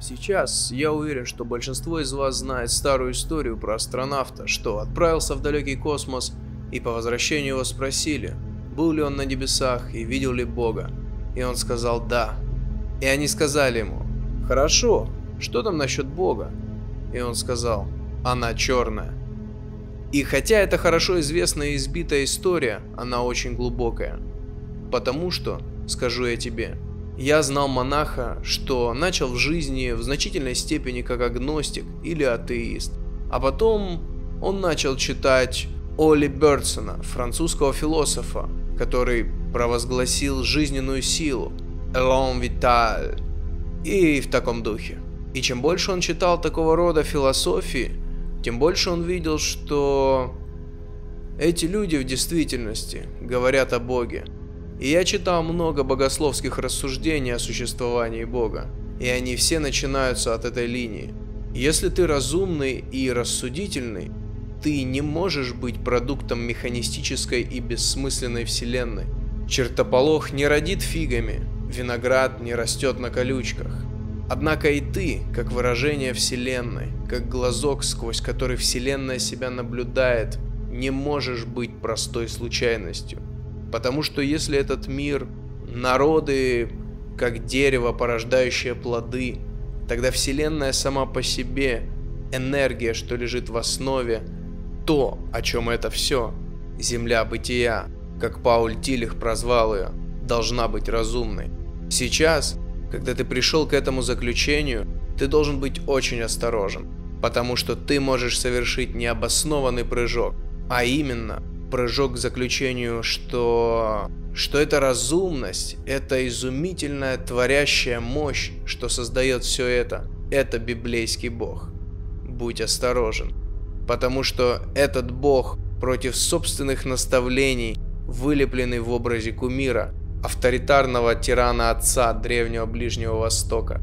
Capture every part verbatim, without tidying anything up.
Сейчас я уверен, что большинство из вас знает старую историю про астронавта, что отправился в далекий космос, и по возвращению его спросили, был ли он на небесах и видел ли Бога. И он сказал «да». И они сказали ему «хорошо, что там насчет Бога?» И он сказал «она черная». И хотя это хорошо известная и избитая история, она очень глубокая. Потому что, скажу я тебе, я знал монаха, что начал в жизни в значительной степени как агностик или атеист. А потом он начал читать Оли Бертсона, французского философа, который провозгласил жизненную силу, Элон Виталь, и в таком духе. И чем больше он читал такого рода философии, тем больше он видел, что эти люди в действительности говорят о Боге. И я читал много богословских рассуждений о существовании Бога, и они все начинаются от этой линии. Если ты разумный и рассудительный, ты не можешь быть продуктом механистической и бессмысленной вселенной. Чертополох не родит фигами, виноград не растет на колючках. Однако и ты, как выражение вселенной, как глазок, сквозь который вселенная себя наблюдает, не можешь быть простой случайностью. Потому что если этот мир, народы, как дерево, порождающее плоды, тогда вселенная сама по себе, энергия, что лежит в основе, то, о чем это все, земля бытия, как Пауль Тилих прозвал ее, должна быть разумной. Сейчас, когда ты пришел к этому заключению, ты должен быть очень осторожен, потому что ты можешь совершить необоснованный прыжок, а именно прыжок к заключению, что, что эта разумность, эта изумительная творящая мощь, что создает все это, это библейский Бог. Будь осторожен, потому что этот Бог против собственных наставлений, вылепленный в образе кумира, авторитарного тирана-отца древнего Ближнего Востока.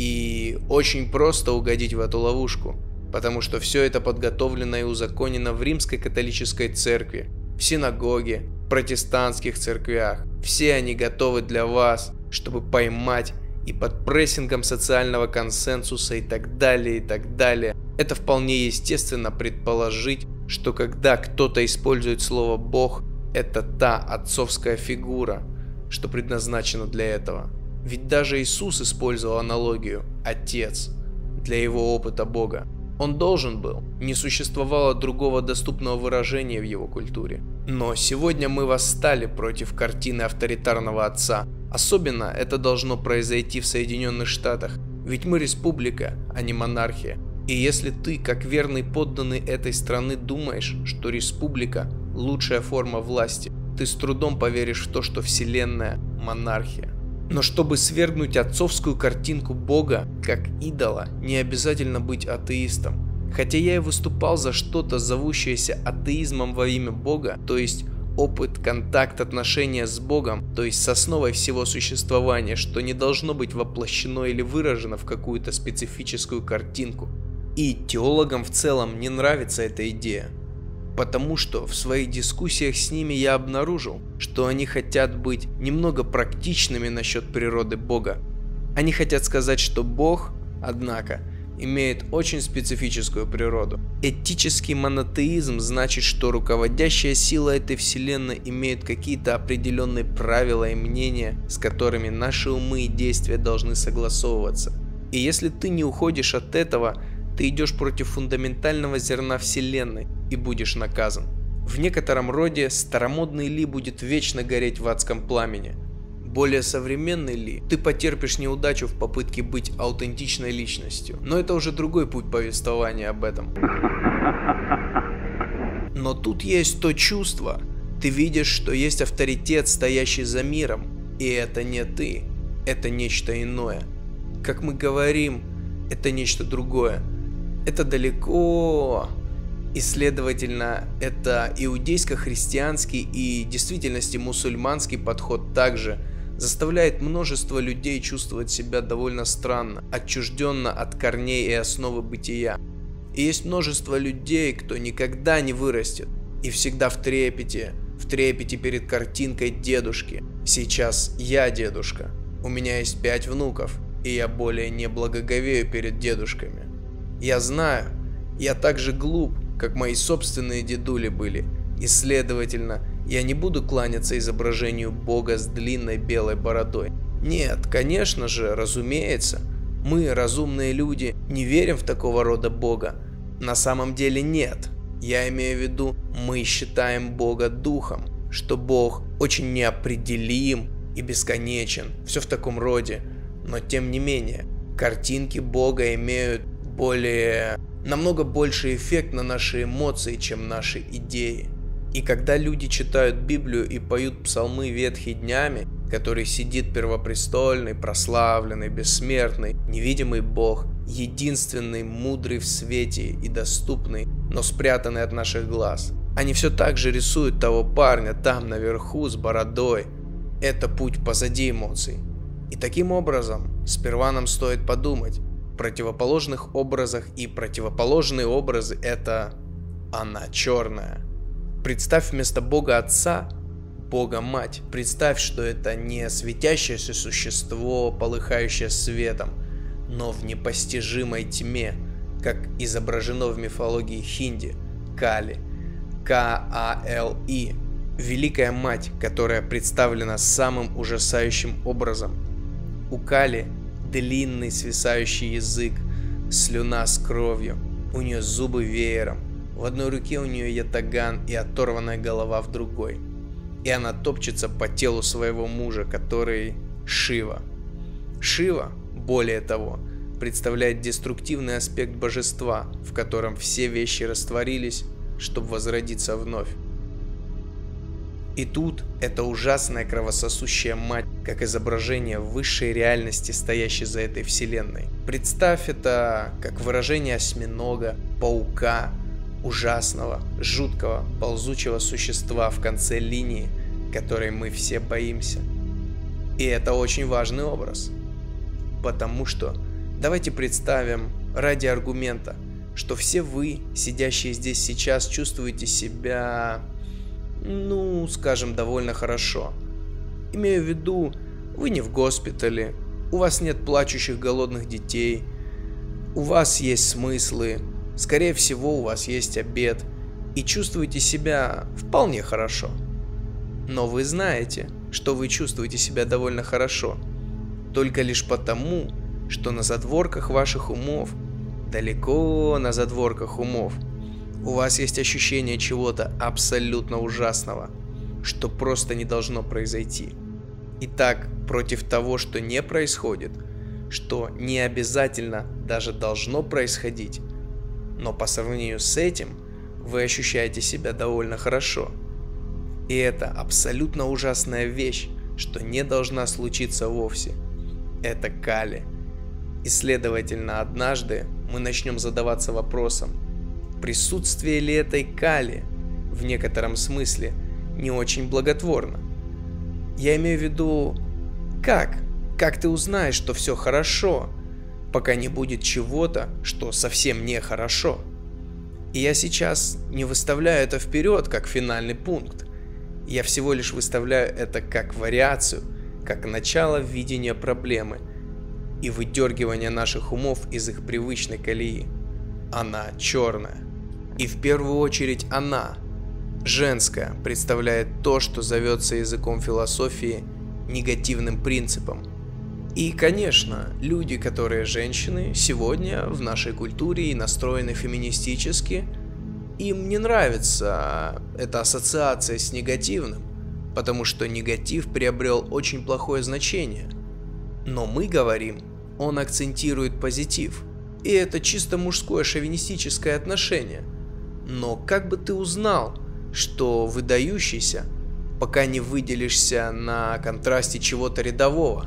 И очень просто угодить в эту ловушку, потому что все это подготовлено и узаконено в Римской католической церкви, в синагоге, в протестантских церквях. Все они готовы для вас, чтобы поймать и под прессингом социального консенсуса и так далее, и так далее. Это вполне естественно предположить, что когда кто-то использует слово «Бог», это та отцовская фигура, что предназначена для этого. Ведь даже Иисус использовал аналогию «Отец» для его опыта Бога. Он должен был, не существовало другого доступного выражения в его культуре. Но сегодня мы восстали против картины авторитарного отца. Особенно это должно произойти в Соединенных Штатах, ведь мы республика, а не монархия. И если ты, как верный подданный этой страны, думаешь, что республика – лучшая форма власти, ты с трудом поверишь в то, что вселенная – монархия. Но чтобы свергнуть отцовскую картинку Бога как идола, не обязательно быть атеистом. Хотя я и выступал за что-то, зовущееся атеизмом во имя Бога, то есть опыт, контакт, отношения с Богом, то есть с основой всего существования, что не должно быть воплощено или выражено в какую-то специфическую картинку. И теологам в целом не нравится эта идея. Потому что в своих дискуссиях с ними я обнаружил, что они хотят быть немного практичными насчет природы Бога. Они хотят сказать, что Бог, однако, имеет очень специфическую природу. Этический монотеизм значит, что руководящая сила этой вселенной имеет какие-то определенные правила и мнения, с которыми наши умы и действия должны согласовываться. И если ты не уходишь от этого, ты идешь против фундаментального зерна вселенной и будешь наказан. В некотором роде старомодный Ли будет вечно гореть в адском пламени. Более современный Ли, ты потерпишь неудачу в попытке быть аутентичной личностью. Но это уже другой путь повествования об этом. Но тут есть то чувство. Ты видишь, что есть авторитет, стоящий за миром. И это не ты. Это нечто иное. Как мы говорим, это нечто другое. Это далеко, и, следовательно, это иудейско-христианский и в действительности мусульманский подход также заставляет множество людей чувствовать себя довольно странно, отчужденно от корней и основы бытия. И есть множество людей, кто никогда не вырастет, и всегда в трепете, в трепете перед картинкой дедушки. Сейчас я дедушка, у меня есть пять внуков. и я более не благоговею перед дедушками. Я знаю, я так же глуп, как мои собственные дедули были, и, следовательно, я не буду кланяться изображению Бога с длинной белой бородой. Нет, конечно же, разумеется, мы, разумные люди, не верим в такого рода Бога. На самом деле нет. Я имею в виду, мы считаем Бога духом, что Бог очень неопределим и бесконечен, все в таком роде. Но тем не менее, картинки Бога имеют более, намного больший эффект на наши эмоции, чем наши идеи. И когда люди читают Библию и поют псалмы ветхие днями, который сидит первопрестольный, прославленный, бессмертный, невидимый Бог, единственный, мудрый в свете и доступный, но спрятанный от наших глаз. Они все так же рисуют того парня там наверху с бородой. Это путь позади эмоций. И таким образом, сперва нам стоит подумать в противоположных образах, и противоположные образы — это она черная. Представь вместо Бога Отца Бога Мать. Представь, что это не светящееся существо, полыхающее светом, но в непостижимой тьме, как изображено в мифологии хинди, Кали, К А Л И, Великая Мать, которая представлена самым ужасающим образом. У Кали длинный свисающий язык, слюна с кровью, у нее зубы веером, в одной руке у нее ятаган и оторванная голова в другой. И она топчется по телу своего мужа, который Шива. Шива, более того, представляет деструктивный аспект божества, в котором все вещи растворились, чтобы возродиться вновь. И тут эта ужасная кровососущая мать, как изображение высшей реальности, стоящей за этой вселенной. Представь это как выражение осьминога, паука, ужасного, жуткого, ползучего существа в конце линии, которой мы все боимся. И это очень важный образ. Потому что давайте представим ради аргумента, что все вы, сидящие здесь сейчас, чувствуете себя, ну, скажем, довольно хорошо. Имею в виду, вы не в госпитале, у вас нет плачущих голодных детей, у вас есть смыслы, скорее всего, у вас есть обед, и чувствуете себя вполне хорошо. Но вы знаете, что вы чувствуете себя довольно хорошо, только лишь потому, что на задворках ваших умов, далеко на задворках умов, у вас есть ощущение чего-то абсолютно ужасного, что просто не должно произойти. Итак, против того, что не происходит, что не обязательно даже должно происходить, но по сравнению с этим вы ощущаете себя довольно хорошо. И это абсолютно ужасная вещь, что не должна случиться вовсе. Это Кали. И следовательно, однажды мы начнем задаваться вопросом, присутствие ли этой Кали в некотором смысле не очень благотворно. Я имею в виду, как? Как ты узнаешь, что все хорошо, пока не будет чего-то, что совсем не хорошо? И я сейчас не выставляю это вперед как финальный пункт. Я всего лишь выставляю это как вариацию, как начало видения проблемы и выдергивания наших умов из их привычной колеи. Она черная. И в первую очередь она, женская, представляет то, что зовется языком философии негативным принципом. И, конечно, люди, которые женщины, сегодня в нашей культуре и настроены феминистически, им не нравится эта ассоциация с негативным, потому что негатив приобрел очень плохое значение. Но мы говорим, он акцентирует позитив, и это чисто мужское шовинистическое отношение. Но как бы ты узнал, что выдающийся, пока не выделишься на контрасте чего-то рядового?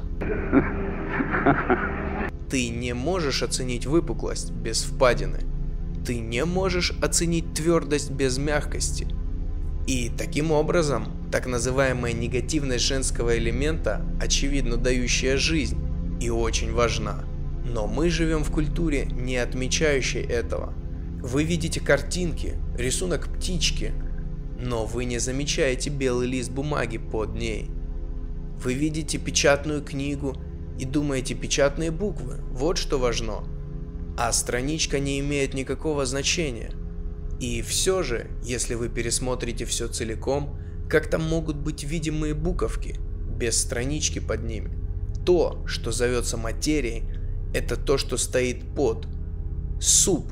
Ты не можешь оценить выпуклость без впадины. Ты не можешь оценить твердость без мягкости. И таким образом, так называемая негативность женского элемента очевидно дающая жизнь и очень важна. Но мы живем в культуре, не отмечающей этого. Вы видите картинки, рисунок птички, но вы не замечаете белый лист бумаги под ней. Вы видите печатную книгу, и думаете печатные буквы, вот что важно. А страничка не имеет никакого значения. И все же, если вы пересмотрите все целиком, как там могут быть видимые буковки, без странички под ними? То, что зовется материей, это то, что стоит под. Суп.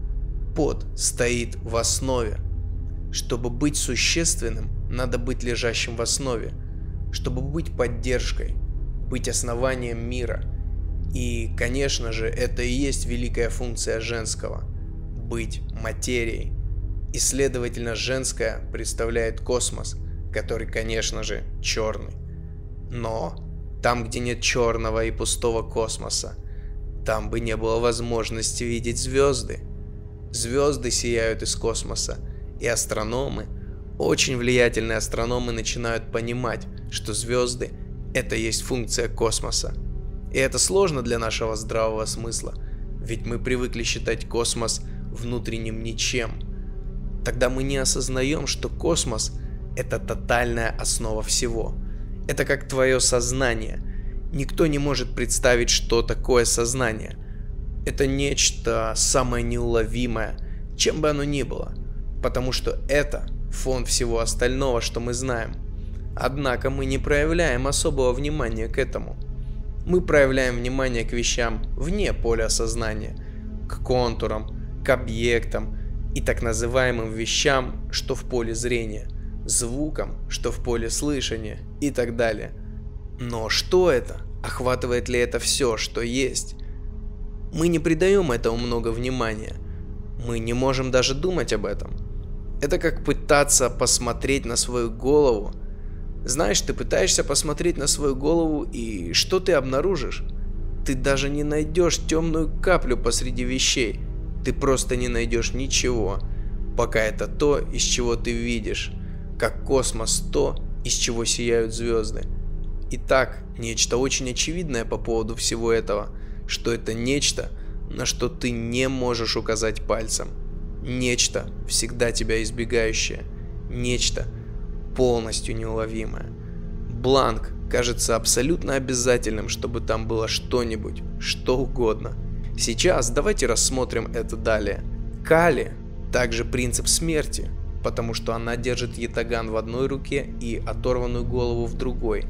Под стоит в основе. Чтобы быть существенным, надо быть лежащим в основе. Чтобы быть поддержкой, быть основанием мира. И, конечно же, это и есть великая функция женского – быть материей. И, следовательно, женское представляет космос, который, конечно же, черный. Но там, где нет черного и пустого космоса, там бы не было возможности видеть звезды. Звезды сияют из космоса, и астрономы, очень влиятельные астрономы, начинают понимать, что звезды – это есть функция космоса. И это сложно для нашего здравого смысла, ведь мы привыкли считать космос внутренним ничем. Тогда мы не осознаем, что космос – это тотальная основа всего. Это как твое сознание. Никто не может представить, что такое сознание. Это нечто самое неуловимое, чем бы оно ни было, потому что это фон всего остального, что мы знаем. Однако мы не проявляем особого внимания к этому. Мы проявляем внимание к вещам вне поля сознания, к контурам, к объектам и так называемым вещам, что в поле зрения, звукам, что в поле слышания и так далее. Но что это? Охватывает ли это все, что есть? Мы не придаем этому много внимания. Мы не можем даже думать об этом. Это как пытаться посмотреть на свою голову. Знаешь, ты пытаешься посмотреть на свою голову, и что ты обнаружишь? Ты даже не найдешь темную каплю посреди вещей. Ты просто не найдешь ничего, пока это то, из чего ты видишь, как космос то, из чего сияют звезды. Итак, нечто очень очевидное по поводу всего этого, что это нечто, на что ты не можешь указать пальцем. Нечто, всегда тебя избегающее. Нечто, полностью неуловимое. Бланк кажется абсолютно обязательным, чтобы там было что-нибудь, что угодно. Сейчас давайте рассмотрим это далее. Кали также принцип смерти, потому что она держит ятаган в одной руке и оторванную голову в другой.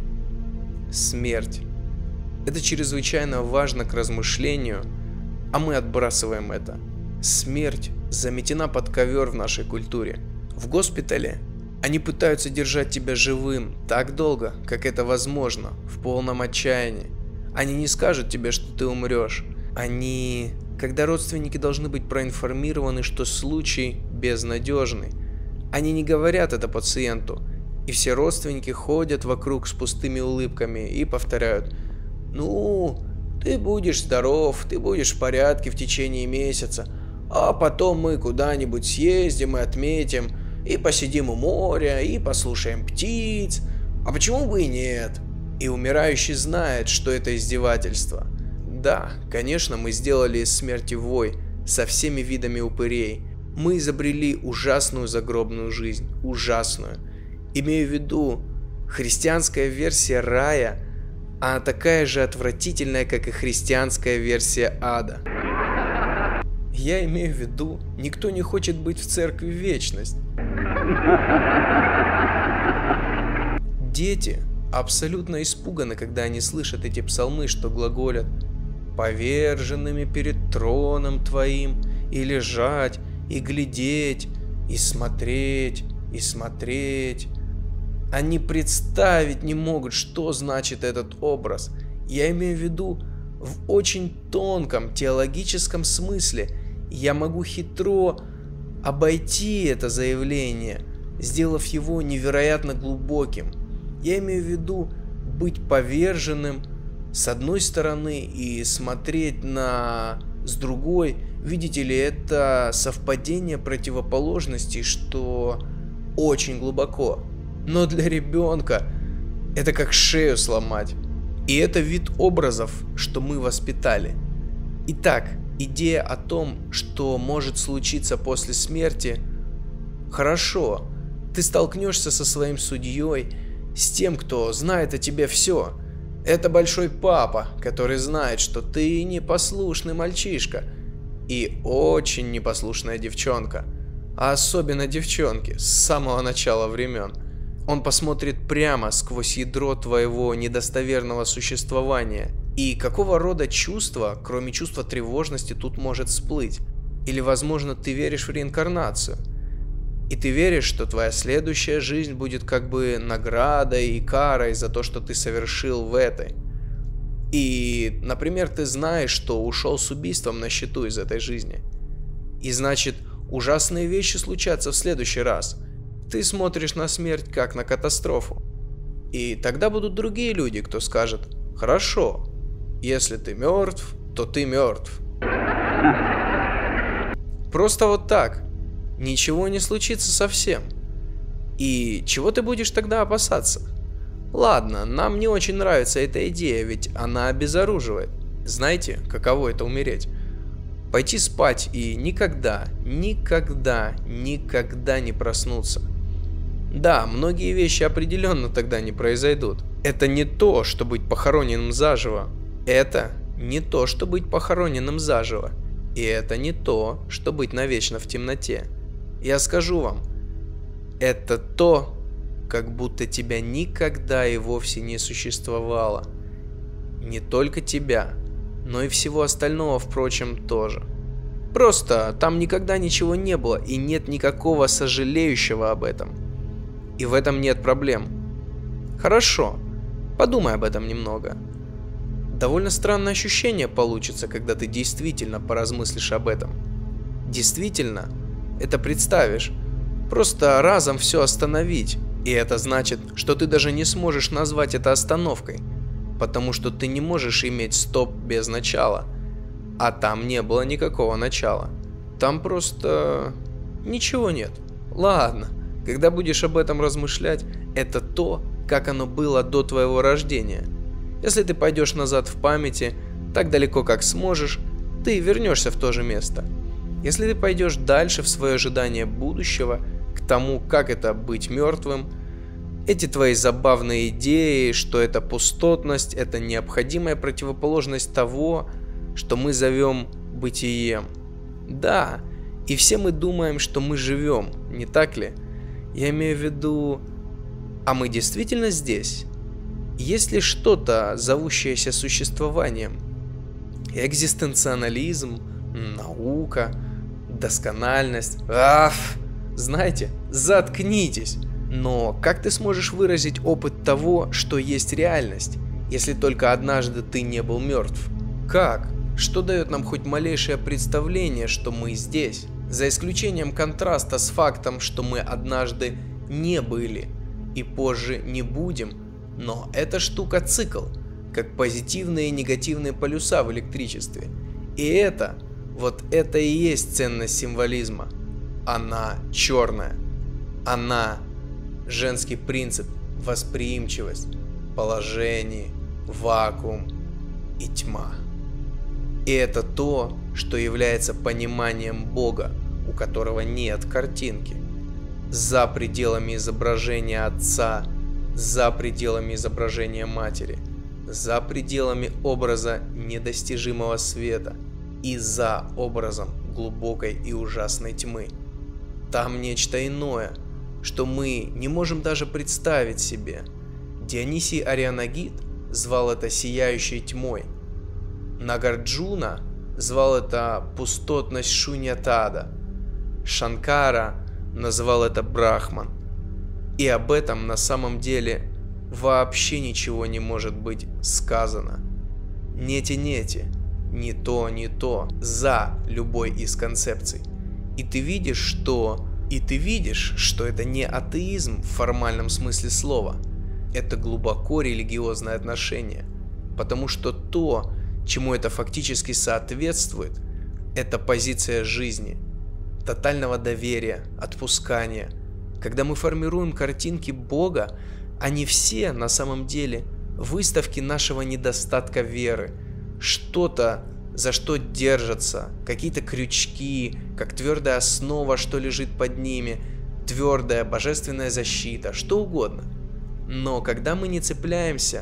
Смерть. Это чрезвычайно важно к размышлению, а мы отбрасываем это. Смерть заметена под ковер в нашей культуре. В госпитале они пытаются держать тебя живым так долго, как это возможно, в полном отчаянии. Они не скажут тебе, что ты умрешь. Они, когда родственники должны быть проинформированы, что случай безнадежный, они не говорят это пациенту. И все родственники ходят вокруг с пустыми улыбками и повторяют: «Ну, ты будешь здоров, ты будешь в порядке в течение месяца, а потом мы куда-нибудь съездим и отметим, и посидим у моря, и послушаем птиц, а почему бы и нет?» И умирающий знает, что это издевательство. Да, конечно, мы сделали из смерти вой со всеми видами упырей. Мы изобрели ужасную загробную жизнь, ужасную. Имею в виду, христианская версия рая, она такая же отвратительная, как и христианская версия ада. Я имею в виду, никто не хочет быть в церкви в вечность. Дети абсолютно испуганы, когда они слышат эти псалмы, что глаголят: «Поверженными перед троном твоим, и лежать, и глядеть, и смотреть, и смотреть». Они представить не могут, что значит этот образ. Я имею в виду в очень тонком теологическом смысле. Я могу хитро обойти это заявление, сделав его невероятно глубоким. Я имею в виду быть поверженным с одной стороны и смотреть на с другой. Видите ли, это совпадение противоположностей, что очень глубоко. Но для ребенка это как шею сломать. И это вид образов, что мы воспитали. Итак, идея о том, что может случиться после смерти, хорошо, ты столкнешься со своим судьей, с тем, кто знает о тебе все. Это большой папа, который знает, что ты непослушный мальчишка и очень непослушная девчонка, а особенно девчонки с самого начала времен. Он посмотрит прямо сквозь ядро твоего недостоверного существования. И какого рода чувство, кроме чувства тревожности, тут может всплыть? Или, возможно, ты веришь в реинкарнацию? И ты веришь, что твоя следующая жизнь будет как бы наградой и карой за то, что ты совершил в этой. И, например, ты знаешь, что ушел с убийством на счету из этой жизни. И значит, ужасные вещи случатся в следующий раз. Ты смотришь на смерть как на катастрофу. И тогда будут другие люди, кто скажет: хорошо, если ты мертв, то ты мертв. Просто вот так. Ничего не случится совсем. И чего ты будешь тогда опасаться? Ладно, нам не очень нравится эта идея, ведь она обезоруживает. Знаете, каково это умереть? Пойти спать и никогда, никогда, никогда не проснуться. Да, многие вещи определенно тогда не произойдут. Это не то, что быть похороненным заживо. Это не то, что быть похороненным заживо. И это не то, что быть навечно в темноте. Я скажу вам, это то, как будто тебя никогда и вовсе не существовало. Не только тебя, но и всего остального, впрочем, тоже. Просто там никогда ничего не было и нет никакого сожалеющего об этом. И в этом нет проблем. Хорошо, подумай об этом немного. Довольно странное ощущение получится, когда ты действительно поразмыслишь об этом. Действительно, это представишь. Просто разом все остановить. И это значит, что ты даже не сможешь назвать это остановкой. Потому что ты не можешь иметь стоп без начала. А там не было никакого начала. Там просто ничего нет. Ладно, когда будешь об этом размышлять, это то, как оно было до твоего рождения. Если ты пойдешь назад в памяти, так далеко как сможешь, ты вернешься в то же место. Если ты пойдешь дальше в свое ожидание будущего, к тому, как это быть мертвым, эти твои забавные идеи, что это пустотность, это необходимая противоположность того, что мы зовем бытием. Да, и все мы думаем, что мы живем, не так ли? Я имею в виду, а мы действительно здесь? Есть ли что-то, зовущееся существованием? Экзистенциализм, наука, доскональность. Аф! Знаете, заткнитесь. Но как ты сможешь выразить опыт того, что есть реальность, если только однажды ты не был мертв? Как? Что дает нам хоть малейшее представление, что мы здесь? За исключением контраста с фактом, что мы однажды не были и позже не будем. Но эта штука цикл, как позитивные и негативные полюса в электричестве. И это, вот это и есть ценность символизма. Она черная. Она женский принцип, восприимчивость, положение, вакуум и тьма. И это то, что является пониманием Бога, у которого нет картинки. За пределами изображения Отца, за пределами изображения Матери, за пределами образа недостижимого света и за образом глубокой и ужасной тьмы. Там нечто иное, что мы не можем даже представить себе. Дионисий Ареопагит звал это сияющей тьмой. Нагарджуна звал это пустотность Шуньятада. Шанкара назвал это Брахман. И об этом на самом деле вообще ничего не может быть сказано. Нети-нети, не то, не то, за любой из концепций. И ты видишь, что... И ты видишь, что это не атеизм в формальном смысле слова. Это глубоко религиозное отношение. Потому что то, чему это фактически соответствует, это позиция жизни, тотального доверия, отпускания. Когда мы формируем картинки Бога, они все на самом деле выставки нашего недостатка веры. Что-то, за что держатся, какие-то крючки, как твердая основа, что лежит под ними, твердая божественная защита, что угодно. Но когда мы не цепляемся,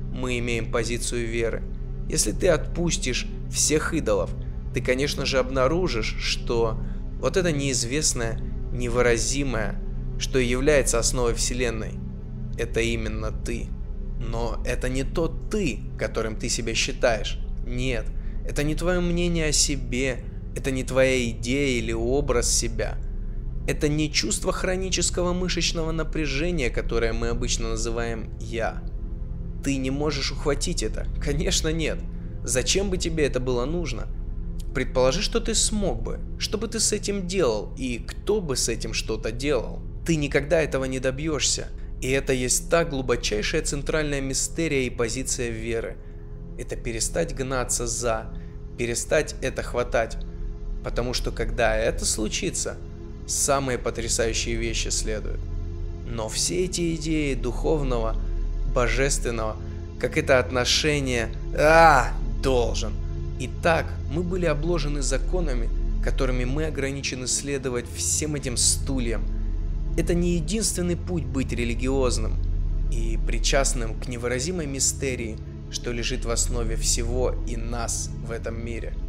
мы имеем позицию веры. Если ты отпустишь всех идолов, ты, конечно же, обнаружишь, что вот это неизвестное, невыразимое, что является основой Вселенной, это именно ты. Но это не тот ты, которым ты себя считаешь. Нет, это не твое мнение о себе, это не твоя идея или образ себя. Это не чувство хронического мышечного напряжения, которое мы обычно называем «я». Ты не можешь ухватить это? Конечно, нет. Зачем бы тебе это было нужно? Предположи, что ты смог бы. Что бы ты с этим делал? И кто бы с этим что-то делал? Ты никогда этого не добьешься. И это есть та глубочайшая центральная мистерия и позиция веры. Это перестать гнаться за, перестать это хватать. Потому что когда это случится, самые потрясающие вещи следуют. Но все эти идеи духовного, божественного, как это отношение «а, должен». Итак, мы были обложены законами, которыми мы ограничены следовать всем этим стульям. Это не единственный путь быть религиозным и причастным к невыразимой мистерии, что лежит в основе всего и нас в этом мире.